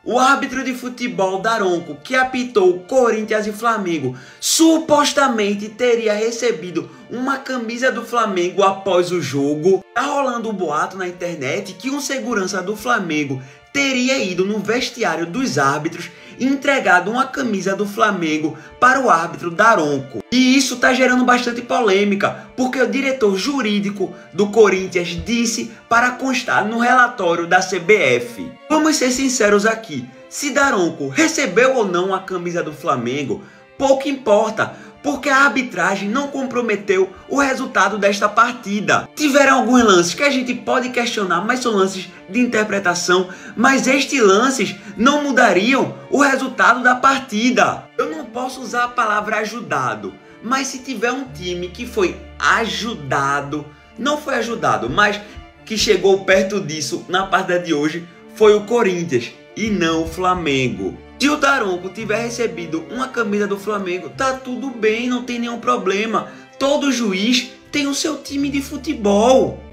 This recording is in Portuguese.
O árbitro de futebol Daronco, que apitou Corinthians e Flamengo, supostamente teria recebido uma camisa do Flamengo após o jogo. Tá rolando um boato na internet que um segurança do Flamengo teria ido no vestiário dos árbitros e entregado uma camisa do Flamengo para o árbitro Daronco. E isso tá gerando bastante polêmica, porque o diretor jurídico do Corinthians disse para constar no relatório da CBF. Vamos ser sinceros aqui, se Daronco recebeu ou não a camisa do Flamengo, pouco importa, porque a arbitragem não comprometeu o resultado desta partida. Tiveram alguns lances que a gente pode questionar, mas são lances de interpretação, mas estes lances não mudariam o resultado da partida. Eu não posso usar a palavra ajudado, mas se tiver um time que foi ajudado, não foi ajudado, mas que chegou perto disso na partida de hoje, foi o Corinthians e não o Flamengo. Se o Daronco tiver recebido uma camisa do Flamengo, tá tudo bem, não tem nenhum problema. Todo juiz tem o seu time de futebol.